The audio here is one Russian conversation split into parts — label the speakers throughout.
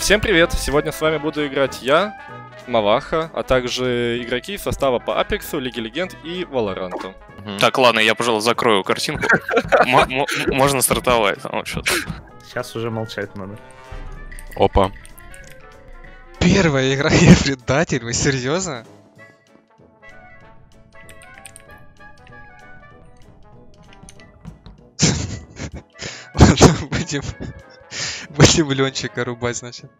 Speaker 1: Всем привет! Сегодня с вами буду играть я, Маваха, а также игроки из состава по Апексу, Лиге Легенд и Валоранту.
Speaker 2: Так, ладно, я, пожалуй, закрою картинку. Можно стартовать.
Speaker 3: Сейчас уже молчать надо.
Speaker 4: Опа.
Speaker 5: Первая игра я предатель, вы серьезно? Ладно, будем Ленчика рубать, значит.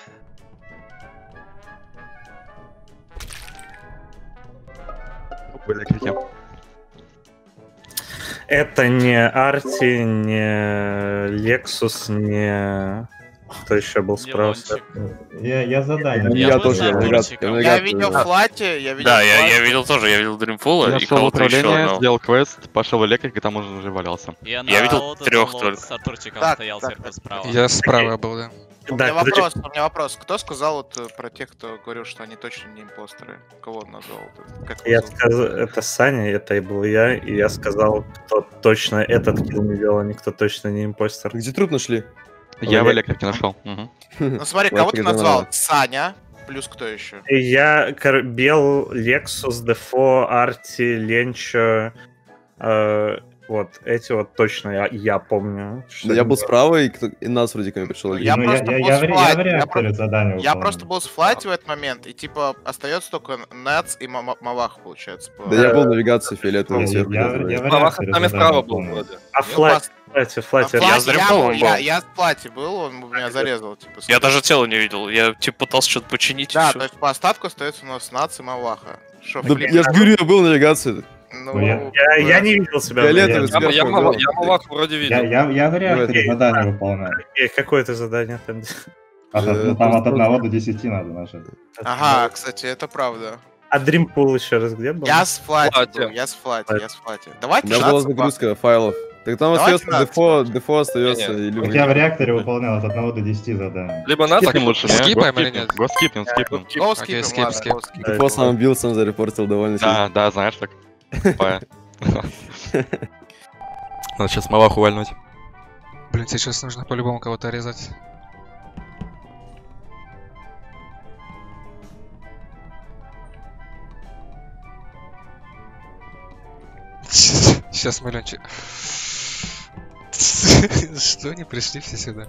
Speaker 3: Это не Арти, не Лексус, не... Кто еще был справа?
Speaker 6: Я задание.
Speaker 4: Я тоже,
Speaker 7: Я видел Флати, я видел.
Speaker 2: Да, я видел тоже, я видел Дримфула
Speaker 4: Я
Speaker 2: и
Speaker 4: шел в
Speaker 2: кого-то еще
Speaker 4: управление,
Speaker 2: одного.
Speaker 4: сделал квест, пошел электрик, и там он уже валялся.
Speaker 2: Я видел трех только.
Speaker 8: С Артурчиком
Speaker 7: Так,
Speaker 8: стоял
Speaker 7: так,
Speaker 8: сверху справа.
Speaker 5: Я справа был, да.
Speaker 7: У меня вопрос. Кто сказал вот про тех, кто говорил, что они точно не импостеры? Кого он назвал? Как
Speaker 3: Я сказал, это Саня, это и был я, и я сказал, кто точно этот килл не делал, никто точно не импостер.
Speaker 6: Где труп нашли?
Speaker 4: Я в электрике нашел.
Speaker 7: Ну смотри, кого ты назвал? Саня, плюс кто еще?
Speaker 3: И я Бел, Лексус, Дефо, Арти, Ленчо, вот эти вот точно я помню.
Speaker 6: Да я был справа, и нас вроде ко мне пришел.
Speaker 7: Я просто был с Флати.
Speaker 6: задание
Speaker 7: Я просто был с Флати в этот момент, и типа остается только Нетс и Мавах, получается.
Speaker 6: Да я был в навигации фиолетовой сверху.
Speaker 1: Маваха с нами справа был вроде.
Speaker 3: А Флати.
Speaker 2: Я с Дримфулом был.
Speaker 7: Я с Флати был, он меня зарезал. Типа,
Speaker 2: Я даже тело не видел, я типа пытался что-то починить.
Speaker 7: Да, то есть по остатку остается у нас Нетс и Маваха.
Speaker 6: Я же говорю, я был в навигации.
Speaker 3: Я не видел себя.
Speaker 6: Фиолетовый сверху.
Speaker 1: Я Маваху вроде видел.
Speaker 9: Я в реакторе задание выполняю.
Speaker 3: Какое-то задание там?
Speaker 9: Там от 1 до 10 надо нажать.
Speaker 7: Ага, кстати, это правда.
Speaker 3: А Дримпул еще раз где был?
Speaker 7: Я с Флати. Давайте
Speaker 6: У меня была загрузка файлов. Так там остается дефо остается.
Speaker 9: Я в реакторе выполнял от 1 до 10 заданий.
Speaker 1: Либо нас,
Speaker 4: Скипнем лучше,
Speaker 5: Скипаем или нет?
Speaker 4: Го скипнем.
Speaker 5: Окей, скип.
Speaker 6: Дефо сам бил, сам зарепортил довольно сильно.
Speaker 4: Да, знаешь так. Надо сейчас Маваху вальнуть.
Speaker 5: Блин, сейчас нужно по-любому кого-то резать. Сейчас мы Ленчик. Что они пришли все сюда?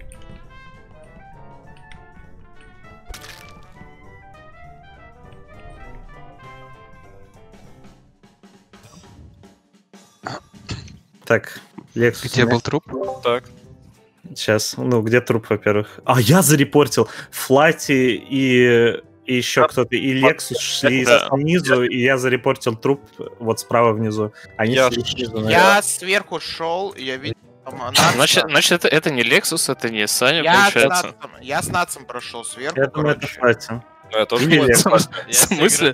Speaker 3: Так, Лексус.
Speaker 5: Где был труп?
Speaker 1: Так.
Speaker 3: Сейчас, где труп, во-первых? А, я зарепортил. Флати и еще кто-то, и Лексус шли снизу, и я зарепортил труп вот справа внизу. Они шли снизу.
Speaker 7: Я сверху шел, я видел.
Speaker 2: Значит, это не Лексус, это не Саня, получается.
Speaker 7: Я с Нацем прошел сверху.
Speaker 3: Я думаю, это Флати.
Speaker 1: Ну, я тоже
Speaker 2: В смысле?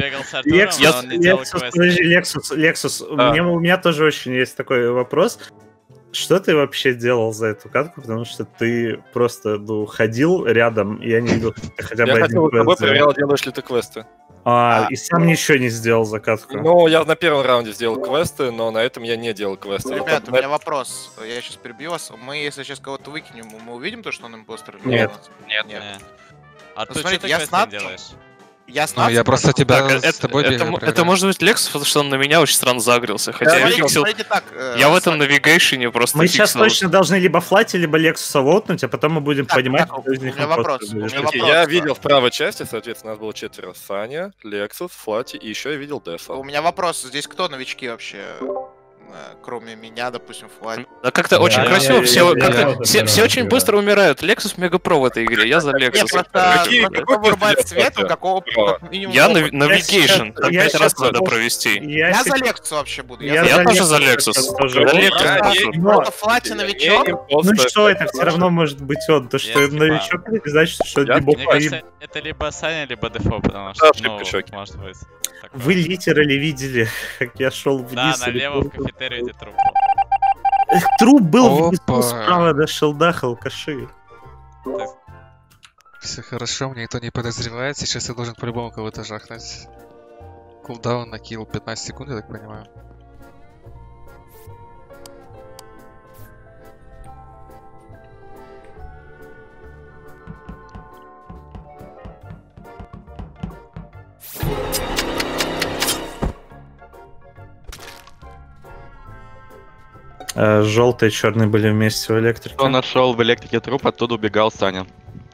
Speaker 3: Лексус, у меня тоже очень есть такой вопрос. Что ты вообще делал за эту катку? Потому что ты просто ходил рядом, и я не видел, что ты хотя бы
Speaker 1: Я
Speaker 3: один
Speaker 1: хотел с тобой
Speaker 3: квест сделал.
Speaker 1: проверял, делаешь ли ты квесты.
Speaker 3: И сам ничего не сделал за катку.
Speaker 1: Ну, я на первом раунде сделал квесты, но на этом я не делал квесты.
Speaker 7: Ребята, у меня вопрос. Я сейчас перебью вас. Мы, если сейчас кого-то выкинем, мы увидим то, что он импостер?
Speaker 3: Нет.
Speaker 8: А ты
Speaker 7: смотрите,
Speaker 8: что
Speaker 7: я
Speaker 8: ты
Speaker 7: с
Speaker 8: квесты
Speaker 7: Нацем.
Speaker 8: делаешь?
Speaker 7: Я с
Speaker 5: Ну,
Speaker 7: Нацем
Speaker 5: я просто
Speaker 7: прошел.
Speaker 5: тебя
Speaker 2: Так,
Speaker 5: с тобой бегаю.
Speaker 2: это может быть Лексус, потому что он на меня очень странно загрелся. Хотя я фиксил.
Speaker 7: Смотрите так.
Speaker 2: Я в этом навигейшене просто
Speaker 3: Мы сейчас
Speaker 2: фиксил.
Speaker 3: точно должны либо Флати, либо Лексуса волтнуть, а потом мы будем
Speaker 7: Так,
Speaker 3: понимать,
Speaker 7: так,
Speaker 3: кто из них
Speaker 7: у меня вопрос,
Speaker 3: импостер
Speaker 7: у
Speaker 3: будет.
Speaker 7: меня вопрос.
Speaker 1: Я видел в правой части, соответственно, нас было 4. Саня, Лексус, Флати, и еще я видел Дефа.
Speaker 7: У меня вопрос. Здесь кто новички вообще? Кроме меня, допустим, Флати.
Speaker 2: Да как-то очень
Speaker 9: я-
Speaker 2: красиво,
Speaker 9: я-
Speaker 2: все
Speaker 9: я- я-
Speaker 2: все
Speaker 9: я-
Speaker 2: очень
Speaker 9: я-
Speaker 2: быстро умирают. Лексус Мегапро в этой игре, я за
Speaker 7: Нет,
Speaker 2: Лексус.
Speaker 7: просто
Speaker 1: Какой
Speaker 7: вырубает
Speaker 1: пиздец
Speaker 7: свет,
Speaker 1: вообще?
Speaker 7: какого как минимум
Speaker 2: Я
Speaker 7: опыта.
Speaker 2: навигейшн,
Speaker 3: я
Speaker 2: 5
Speaker 3: сейчас
Speaker 2: раз надо
Speaker 3: просто-
Speaker 2: провести.
Speaker 7: Я за
Speaker 3: сейчас-
Speaker 7: Лексуса вообще буду.
Speaker 3: Я
Speaker 2: Я
Speaker 3: за
Speaker 2: тоже за
Speaker 3: Лексуса
Speaker 2: Лексус.
Speaker 3: тоже.
Speaker 2: За
Speaker 3: Вот.
Speaker 2: Лексус.
Speaker 7: Просто Флати новичок.
Speaker 3: Ну и что это? Все равно может быть он. То, что
Speaker 8: Я скипаю.
Speaker 3: новичок, это не значит, что
Speaker 1: Я-
Speaker 3: не бог
Speaker 8: Мне
Speaker 3: поим.
Speaker 8: кажется, это либо Саня, либо Дефо, потому
Speaker 1: Да,
Speaker 8: что,
Speaker 1: ошибка, чуваки.
Speaker 8: может быть. такое.
Speaker 3: Вы литерали видели, как я шел вниз.
Speaker 8: Да,
Speaker 3: или
Speaker 8: налево в
Speaker 3: вверх.
Speaker 8: кафетерию где труп.
Speaker 3: Труп был внизу,
Speaker 5: Опа.
Speaker 3: справа до шелдаха, алкаши.
Speaker 5: Все хорошо, мне никто не подозревает. Сейчас я должен по-любому кого-то жахнуть. Кулдаун на килл 15 секунд, я так понимаю.
Speaker 3: Желтый и черный были вместе в электрике.
Speaker 4: Кто нашел в электрике труп, оттуда убегал Саня.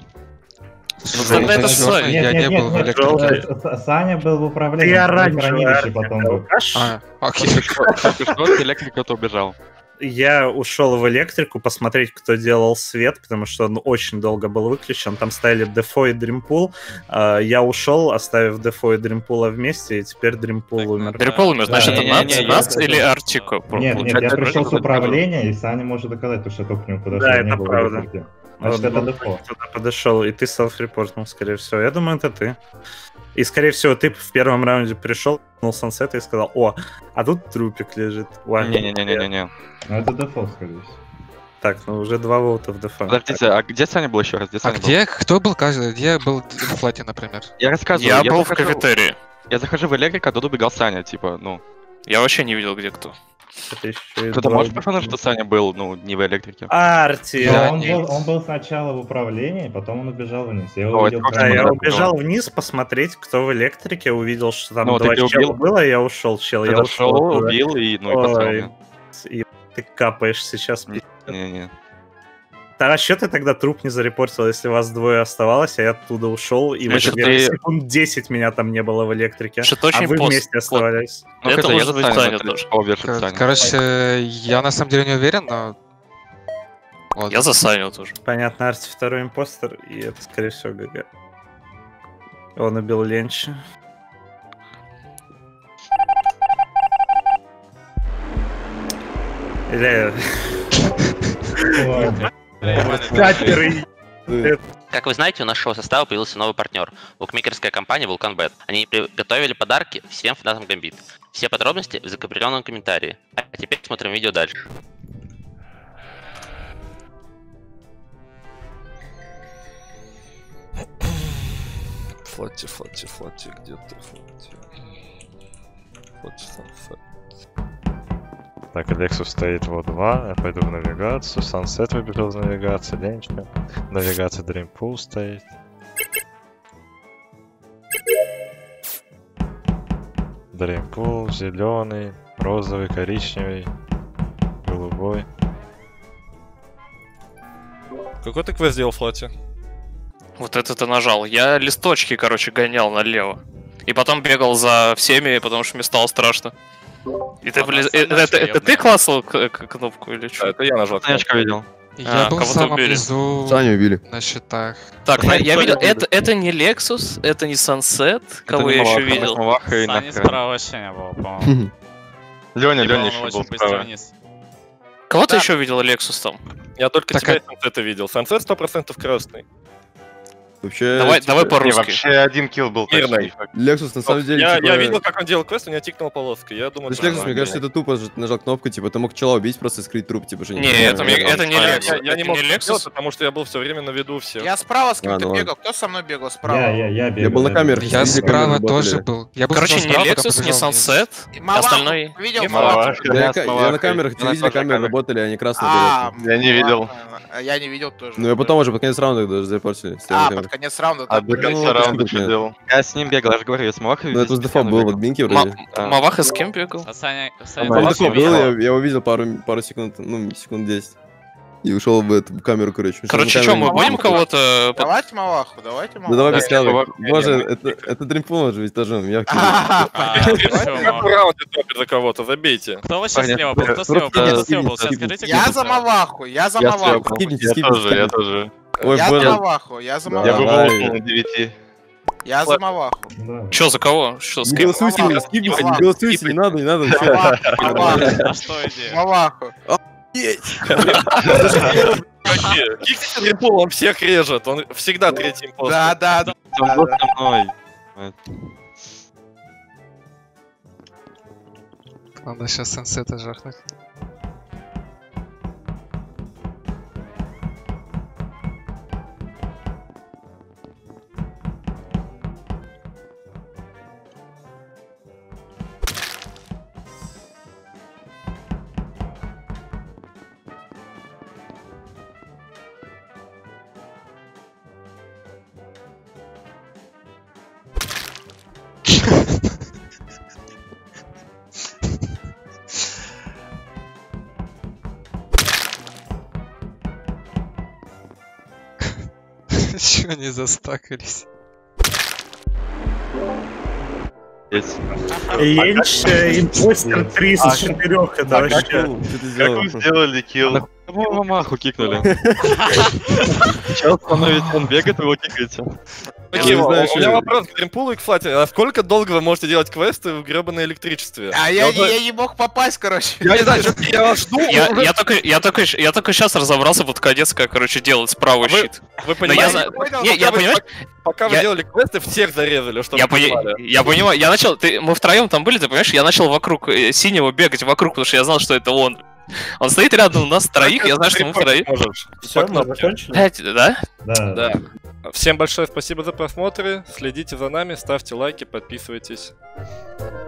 Speaker 5: Это Саня, я не был в электрике.
Speaker 9: Саня был в управлении.
Speaker 3: Ты
Speaker 9: он в
Speaker 3: оранжевый,
Speaker 9: хранилище потом был.
Speaker 5: А, окей.
Speaker 4: Только что с электрика-то убежал.
Speaker 3: Я ушел в электрику посмотреть, кто делал свет, потому что он очень долго был выключен. Там стояли Дефо и Дримпул. Я ушел, оставив Дефо и Дримпула вместе, и теперь Дримпул умер.
Speaker 2: Дрипол умер, значит,
Speaker 9: Да,
Speaker 2: это Нац или Арчико?
Speaker 9: Нет, я пришел с управления, и Саня может доказать, потому что я только к нему подошел.
Speaker 3: Да,
Speaker 9: и не
Speaker 3: это
Speaker 9: был в
Speaker 3: правда.
Speaker 9: электрике. Значит, это Дефо.
Speaker 3: Туда подошел, и ты селф-репортнул, скорее всего. Я думаю, это ты. И, скорее всего, ты в первом раунде пришел, ну, Сансета и сказал: о, а тут трупик лежит.
Speaker 4: Не-не-не-не-не.
Speaker 9: Ну, это Дефо, скорее всего.
Speaker 3: Так, ну уже 2 воута в дефа.
Speaker 4: Подождите, а где Саня был еще раз?
Speaker 5: А где? Кто был каждый? Где был в флате, например?
Speaker 4: Я рассказываю.
Speaker 2: Я был в
Speaker 4: захожу-
Speaker 2: кафетерии.
Speaker 4: Я захожу в электрик, а туда убегал Саня, типа, ну.
Speaker 2: Я вообще не видел, где кто.
Speaker 3: Это еще и
Speaker 4: Кто-то
Speaker 3: 2
Speaker 4: может посмотреть, что Саня был, ну, не в электрике?
Speaker 3: Арти!
Speaker 9: Но
Speaker 5: Да,
Speaker 9: он был сначала в управлении, потом он убежал вниз. Я его
Speaker 4: Ой,
Speaker 9: увидел.
Speaker 4: как
Speaker 3: Да, я
Speaker 4: Да,
Speaker 3: убежал вниз посмотреть, кто в электрике, увидел, что там
Speaker 4: Ну,
Speaker 3: 2
Speaker 4: так и
Speaker 3: чела
Speaker 4: убил.
Speaker 3: было, я ушел, чел.
Speaker 4: Я
Speaker 3: Я
Speaker 4: зашел,
Speaker 3: ушел туда.
Speaker 4: убил и, ну, и послал
Speaker 3: Ой,
Speaker 4: меня.
Speaker 3: и ты капаешь сейчас.
Speaker 4: Не-не.
Speaker 3: А что ты тогда труп не зарепортил, если вас 2 оставалось, а я оттуда ушел, и
Speaker 2: Значит,
Speaker 3: вот
Speaker 2: ты-
Speaker 3: секунд 10 меня там не было в электрике,
Speaker 2: Что-то
Speaker 3: а
Speaker 2: очень
Speaker 3: вы
Speaker 2: пост-
Speaker 3: вместе оставались.
Speaker 4: Ну,
Speaker 2: Это
Speaker 4: хотя
Speaker 2: может
Speaker 4: за
Speaker 2: быть
Speaker 4: Саню
Speaker 2: Саня
Speaker 4: смотрю,
Speaker 2: тоже.
Speaker 4: кого вешает Саня.
Speaker 5: Короче, я на самом деле не уверен, но... Ладно.
Speaker 2: Я засанил тоже.
Speaker 3: Понятно, Арти второй импостер, и это, скорее всего, ГГ. Он убил Ленча. Или... Каперы.
Speaker 10: Как вы знаете, у нашего состава появился новый партнер – букмекерская компания VulcanBet. Они приготовили подарки всем фанатам Гамбит. Все подробности в закрепленном комментарии. А теперь смотрим видео дальше.
Speaker 1: Флотти, где ты, Флотти? Флотти, Сансет.
Speaker 11: Так, Алексус стоит в О2, я пойду в навигацию, Сансет выбежал в навигацию, Ленчка. В навигации Дримпул стоит. Дримпул, зеленый, розовый, коричневый, голубой.
Speaker 1: Какой ты квест сделал, Флотти?
Speaker 2: Вот это ты нажал. Я листочки, короче, гонял налево. И потом бегал за всеми, потому что мне стало страшно. И ты, блин, это ты классал кнопку или что?
Speaker 1: Это я нажал.
Speaker 4: Санечка видел.
Speaker 5: Я был
Speaker 2: кого-то
Speaker 5: самым
Speaker 2: убили.
Speaker 5: внизу
Speaker 6: Саню убили.
Speaker 5: на счетах.
Speaker 2: Так, я видел, это не Lexus, это не Sunset, кого я еще видел.
Speaker 8: Сани справа вообще не было, по-моему.
Speaker 4: Леня
Speaker 8: Либо он
Speaker 4: еще был
Speaker 8: очень быстро
Speaker 4: справа.
Speaker 8: вниз.
Speaker 2: Кого ты еще видел Lexus там?
Speaker 1: Я только
Speaker 5: Так,
Speaker 1: тебя и Сансета видел. Сансет 100% красный.
Speaker 6: Вообще,
Speaker 2: Давай
Speaker 6: типа,
Speaker 2: по-русски.
Speaker 4: вообще один килл был.
Speaker 1: Мирный.
Speaker 6: Lexus на самом деле,
Speaker 1: Я
Speaker 6: типа...
Speaker 1: видел, как он делал квест, у меня тикнула полоска. Я думаю,
Speaker 6: То есть Lexus, мне кажется, это тупо нажал кнопку, типа, ты мог чела убить, просто скрыть труп, типа, же
Speaker 2: Не, это не Lexus.
Speaker 1: Я не
Speaker 2: Это
Speaker 1: мог
Speaker 2: не
Speaker 1: это
Speaker 2: Lexus.
Speaker 1: сделать, потому что я был все время на виду всех.
Speaker 7: Я справа с кем-то
Speaker 6: ну ладно.
Speaker 7: бегал. Кто со мной бегал справа?
Speaker 9: Я бегал.
Speaker 6: Я был на камерах.
Speaker 5: Я
Speaker 6: везде
Speaker 5: справа
Speaker 6: камеры работали.
Speaker 5: тоже был. Я был
Speaker 2: Короче,
Speaker 5: сначала
Speaker 2: не
Speaker 5: справа, потом
Speaker 2: Lexus, не
Speaker 5: побежал вниз.
Speaker 2: Sunset,
Speaker 7: Маваху
Speaker 2: остальной...
Speaker 7: видел?
Speaker 2: не
Speaker 7: Маваху?
Speaker 6: Да, я на камерах, где видели, камеры работали, они красные были.
Speaker 4: Я не видел.
Speaker 7: Я не видел тоже.
Speaker 6: Ну я потом уже под конец раунда даже запортили.
Speaker 7: Под конец раунда.
Speaker 4: А
Speaker 7: там
Speaker 4: до
Speaker 7: были.
Speaker 4: конца раунда
Speaker 6: нет.
Speaker 4: что делал? Я с ним бегал, я же говорю, я с Мавахой.
Speaker 6: Ну это с дефо был в админке вроде.
Speaker 2: Маваха с кем бегал?
Speaker 8: А Саня
Speaker 6: Там
Speaker 2: Маваху
Speaker 6: дефо был,
Speaker 2: видел.
Speaker 6: я увидел пару секунд, ну секунд 10. И ушел в эту камеру, короче.
Speaker 2: Короче, что, мы будем кого-то...
Speaker 7: Давайте Маваху, давайте
Speaker 6: Ну
Speaker 7: Маваху.
Speaker 6: давай
Speaker 2: Да,
Speaker 6: без сказок.
Speaker 2: Маваху,
Speaker 6: Боже,
Speaker 2: я
Speaker 6: это Дримпул же ведь тоже, я
Speaker 1: Какой раунд топит за кого-то, забейте.
Speaker 8: Кто вообще
Speaker 4: Понятно.
Speaker 8: слева был? Кто
Speaker 4: Просто
Speaker 8: слева был? Кто слева был?
Speaker 6: скипните,
Speaker 8: Скажите,
Speaker 7: Я
Speaker 8: кто
Speaker 7: за
Speaker 8: слева?
Speaker 7: Маваху, я за Маваху.
Speaker 6: Скипните,
Speaker 4: Я
Speaker 6: скипните.
Speaker 4: тоже.
Speaker 6: Ой,
Speaker 7: Я за
Speaker 6: боже.
Speaker 7: Маваху, я за
Speaker 4: Я
Speaker 6: Давай.
Speaker 4: бы
Speaker 7: Маваху.
Speaker 4: волкнул на 9.
Speaker 7: Я за Маваху.
Speaker 9: Да.
Speaker 2: Че, за кого? Что, с
Speaker 6: Не
Speaker 2: кем?
Speaker 6: голосуйте, не скипните, не голосуйте, не надо, не надо.
Speaker 7: Маваху, Маваху,
Speaker 8: А что идея?
Speaker 7: Маваху.
Speaker 1: Кикните Дримпул, он всех режет, он всегда третий импостер.
Speaker 7: Да.
Speaker 4: Он был со мной.
Speaker 5: Надо сейчас Сансета жахнуть. Чё они застакались?
Speaker 3: Ленч, импостер 3 из 4, это вообще...
Speaker 6: Что ты сделал?
Speaker 4: Как вы сделали килл? Вы мамаху кикнули. Сейчас он бегает, вы его кикаете.
Speaker 1: Окей,
Speaker 6: не
Speaker 1: у
Speaker 6: знаю, что
Speaker 1: меня
Speaker 6: это.
Speaker 1: вопрос к Дримпулу и к Флате. А сколько долго вы можете делать квесты в гребаном электричестве?
Speaker 7: А я не мог попасть, короче.
Speaker 1: Я не знаю, я вас жду.
Speaker 2: Я только сейчас разобрался под конец, как, короче, делать справа щит.
Speaker 1: Вы
Speaker 2: Но я
Speaker 1: понимаете?
Speaker 2: я понимаю,
Speaker 1: Пока вы
Speaker 2: я-
Speaker 1: делали квесты, всех зарезали, чтобы
Speaker 2: я
Speaker 1: вы понимали.
Speaker 2: понимаю, я начал, мы втроем там были, ты понимаешь, я начал вокруг синего бегать вокруг, потому что я знал, что это он. Он стоит рядом у нас троих, я знаю, что мы втроем.
Speaker 3: Все, мы закончили?
Speaker 2: Да?
Speaker 1: Да. Всем большое спасибо за просмотры. Следите за нами, ставьте лайки, подписывайтесь.